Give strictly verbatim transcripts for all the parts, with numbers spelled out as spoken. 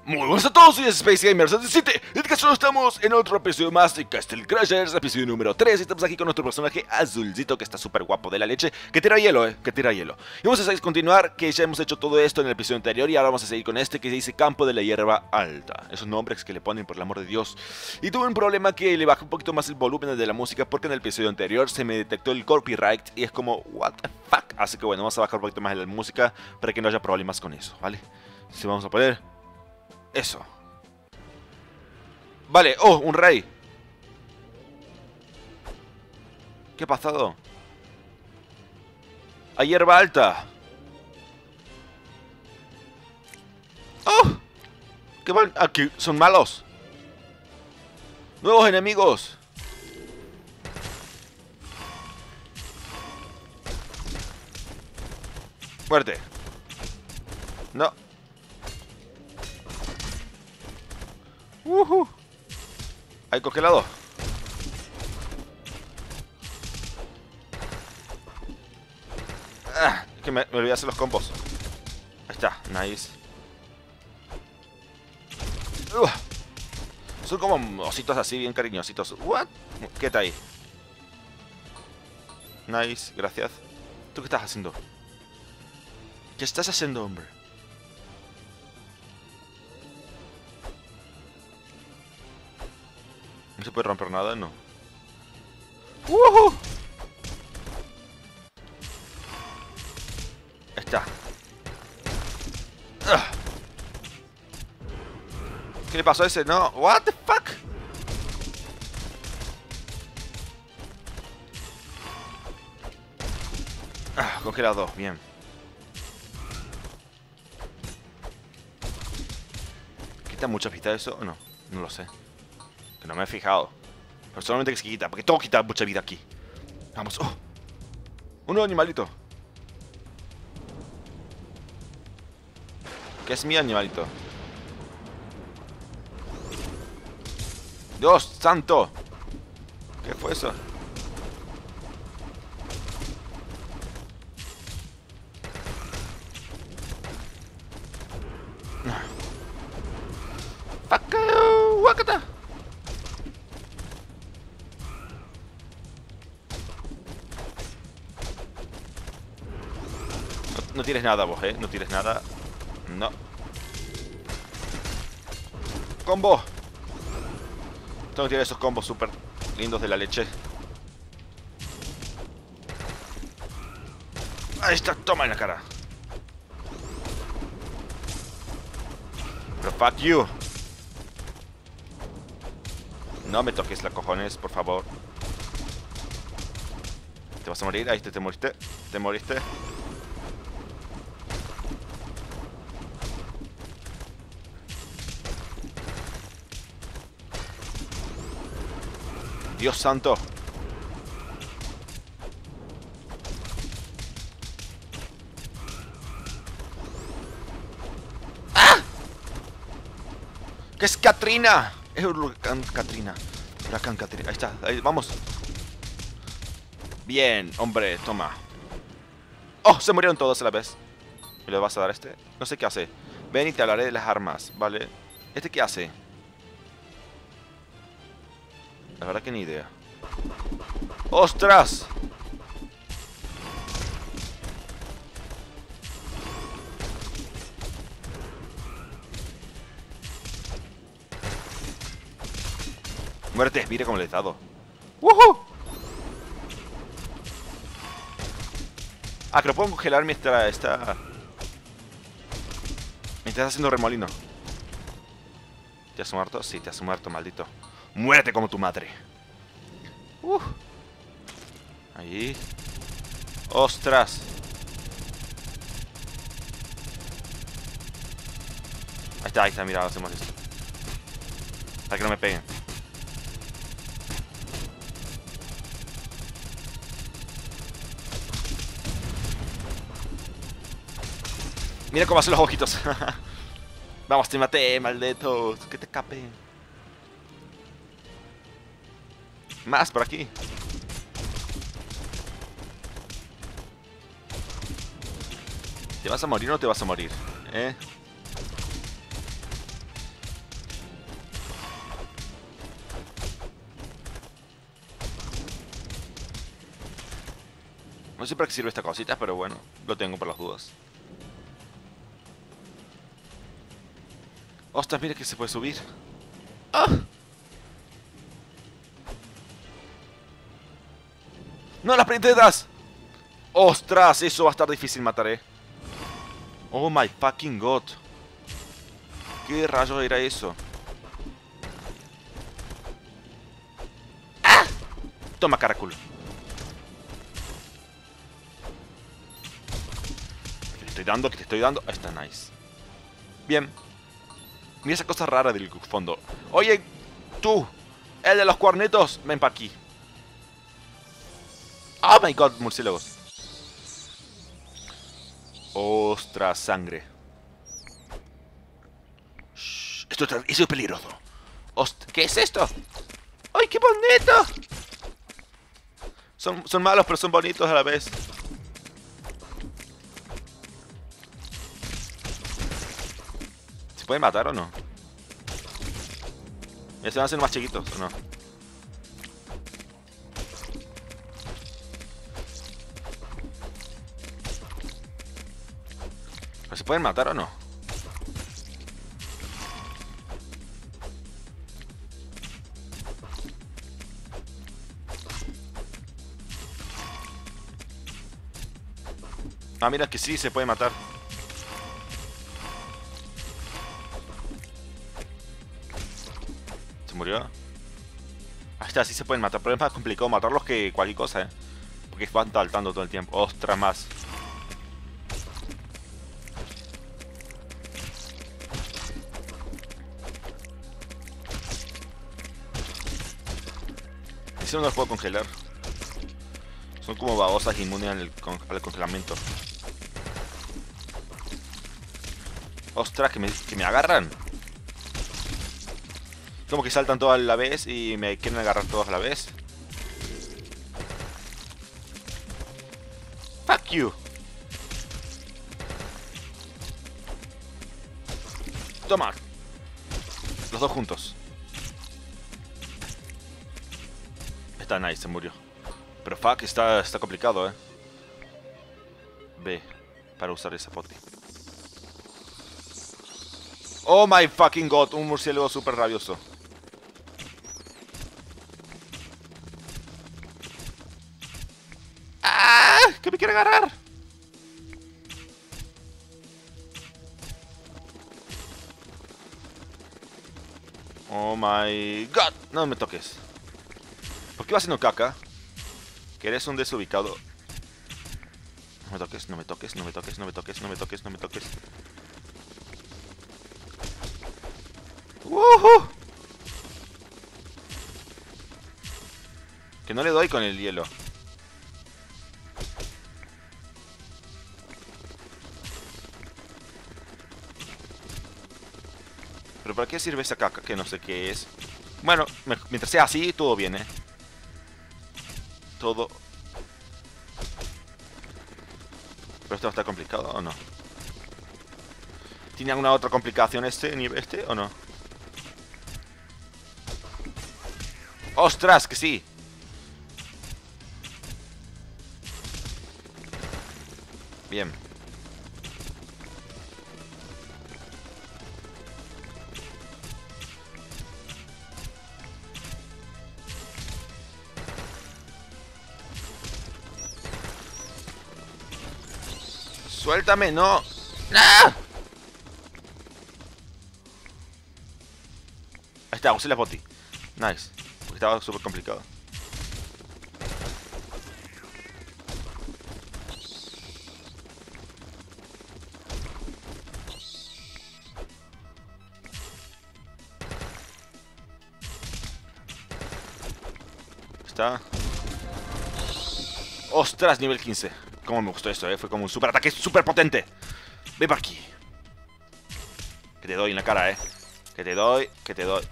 Muy buenas a todos, soy Space Gamer setenta y siete. En este caso estamos en otro episodio más de Castle Crashers, episodio número tres. Y estamos aquí con nuestro personaje azulcito, que está súper guapo de la leche. Que tira hielo, eh, que tira hielo. Y vamos a continuar, que ya hemos hecho todo esto en el episodio anterior. Y ahora vamos a seguir con este que se dice Campo de la Hierba Alta. Esos nombres que le ponen, por el amor de Dios. Y tuve un problema que le bajé un poquito más el volumen de la música, porque en el episodio anterior se me detectó el copyright. Y es como, what the fuck. Así que bueno, vamos a bajar un poquito más la música para que no haya problemas con eso, ¿vale? Si vamos a poner eso. Vale, oh, un rey. ¿Qué ha pasado? A hierba alta. Oh, ¿qué van? Aquí son malos. Nuevos enemigos. Muerte. No. Uh-huh. Hay congelado. Ah, es que me, me olvidé hacer los combos. Ahí está, nice. Uh, son como ositos así, bien cariñositos. What? ¿Qué está ahí? Nice, gracias. ¿Tú qué estás haciendo? ¿Qué estás haciendo, hombre? ¿No se puede romper nada? No. ¡Woohoo! Está. Ugh. ¿Qué le pasó a ese? No. What the fuck? Ah, congelado. Bien. ¿Quita mucha vida eso o no? No lo sé. Que no me he fijado. Pero solamente que se quita, porque todo quita mucha vida aquí. Vamos. Oh. Un nuevo animalito. ¿Qué es mi animalito? ¡Dios santo! ¿Qué fue eso? ¡Fuck you! ¡Wakata! No, no tires nada vos, eh. No tires nada. No. ¡Combo! Tengo que tirar esos combos súper lindos de la leche. Ahí está, toma en la cara. Pero fuck you. No me toques la cojones, por favor. ¿Te vas a morir? Ahí te, te moriste. Te moriste. Dios santo. ¡Ah! ¿Qué es Katrina? Es huracán Katrina. Huracán Katrina. Ahí está. Ahí, vamos. Bien, hombre, toma. Oh, se murieron todos a la vez. ¿Me lo vas a dar a este? No sé qué hace. Ven y te hablaré de las armas, ¿vale? ¿Este qué hace? La verdad que ni idea. ¡Ostras! Muerte, mire cómo le he dado. ¡Woohoo! Ah, que lo puedo congelar mientras está... Mientras está haciendo remolino. ¿Te has muerto? Sí, te has muerto, maldito. ¡Muérete como tu madre! Uh. Ahí. ¡Ostras! Ahí está, ahí está, mira, hacemos esto. Para que no me peguen. Mira cómo hacen los ojitos. Vamos, te maté, malditos. Que te escape. Más por aquí. ¿Te vas a morir o no te vas a morir? ¿Eh? No sé para qué sirve esta cosita, pero bueno, lo tengo por las dudas. Ostras, mira que se puede subir. ¡Ah! ¡No, las princesas! ¡Ostras! Eso va a estar difícil matar, eh. Oh my fucking god. ¿Qué rayos era eso? ¡Ah! Toma, Caracol. Que te estoy dando, que te estoy dando. Ahí está, nice. Bien. Mira esa cosa rara del fondo. Oye, tú, el de los cuernitos, ven para aquí. Oh my god, murciélagos. Ostras, sangre. Shh, esto, esto es peligroso. Ost ¿Qué es esto? ¡Ay, qué bonito! Son, son malos, pero son bonitos a la vez. ¿Se pueden matar o no? ¿Ya se van a hacer más chiquitos o no? ¿Se pueden matar o no? Ah, mira que sí, se puede matar. ¿Se murió? Ahí está, sí se pueden matar. Pero es más complicado matarlos que cualquier cosa, eh. Porque van saltando todo el tiempo. Ostras, más. Ese no los puedo congelar. Son como babosas inmunes al, con al congelamiento. Ostras, que me, que me agarran. Como que saltan todos a la vez y me quieren agarrar todos a la vez. Fuck you. Toma. Los dos juntos. Está nice, se murió. Pero fuck, está, está complicado, eh. B, para usar esa poti. Oh my fucking god, un murciélago super rabioso. ¡Ah! ¡Que me quiere agarrar! Oh my god, no me toques. ¿Por qué vas haciendo caca? Que eres un desubicado. No me toques, no me toques, no me toques, no me toques, no me toques, no me toques. ¡Woohoo! Que no le doy con el hielo. ¿Pero para qué sirve esa caca? Que no sé qué es. Bueno, mientras sea así, todo bien, eh. Todo. Pero esto está complicado, ¿o no? ¿Tiene alguna otra complicación este nivel este o no? ¡Ostras! Que sí. Bien. Suéltame, no. ¡Ah! Ahí está, usé la poti. Nice. Porque estaba súper complicado. Está. Ostras, nivel quince. Cómo me gustó esto, eh. Fue como un super ataque súper potente. Ve para aquí. Que te doy en la cara, eh. Que te doy, que te doy.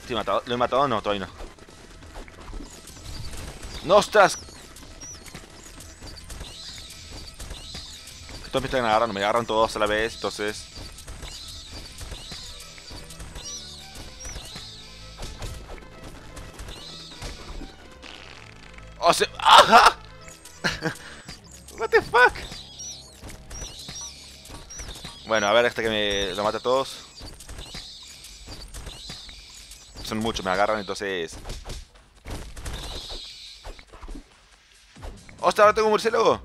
¿Lo he matado? ¿Lo he matado? No, todavía no. ¡No, ostras! Todos me están agarrando, me agarran todos a la vez, entonces... ¡Oh, se... ¡Ajá! What the fuck? Bueno, a ver, hasta que me lo mate a todos. Son muchos, me agarran, entonces... ¡Ostras, ahora tengo un murciélago!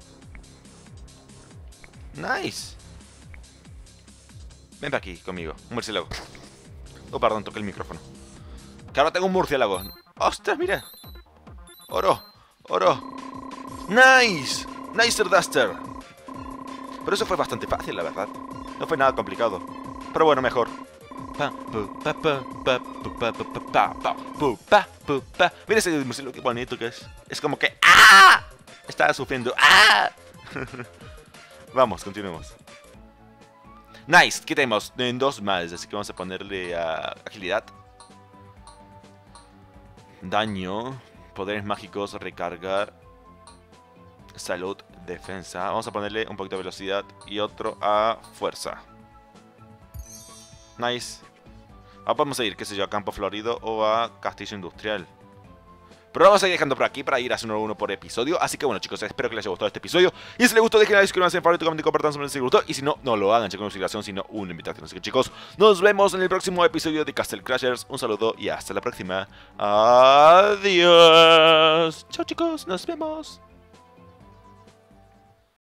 Nice. Ven para aquí conmigo, un murciélago. Oh, perdón, toqué el micrófono. Que ahora tengo un murciélago. ¡Ostras, mira! Oro, oro. Nice, nicer duster. Pero eso fue bastante fácil, la verdad. No fue nada complicado. Pero bueno, mejor. Mira ese murciélago, qué bonito que es. Es como que ¡ah! Estaba sufriendo. ¡Ah! Vamos, continuemos. Nice, ¿qué tenemos? En dos más, así que vamos a ponerle a agilidad. Daño, poderes mágicos, recargar, salud, defensa. Vamos a ponerle un poquito de velocidad y otro a fuerza. Nice. Ahora podemos ir, qué sé yo, a Campo Florido o a Castillo Industrial. Pero vamos a ir dejando por aquí para ir haciendo uno por episodio. Así que bueno, chicos, espero que les haya gustado este episodio. Y si les gustó, dejen like, suscríbanse, favorito, comenten y compartan si les gustó. Y si no, no lo hagan, chequen una notificación, sino una invitación. Así que chicos, nos vemos en el próximo episodio de Castle Crashers. Un saludo y hasta la próxima. Adiós. Chao chicos, nos vemos.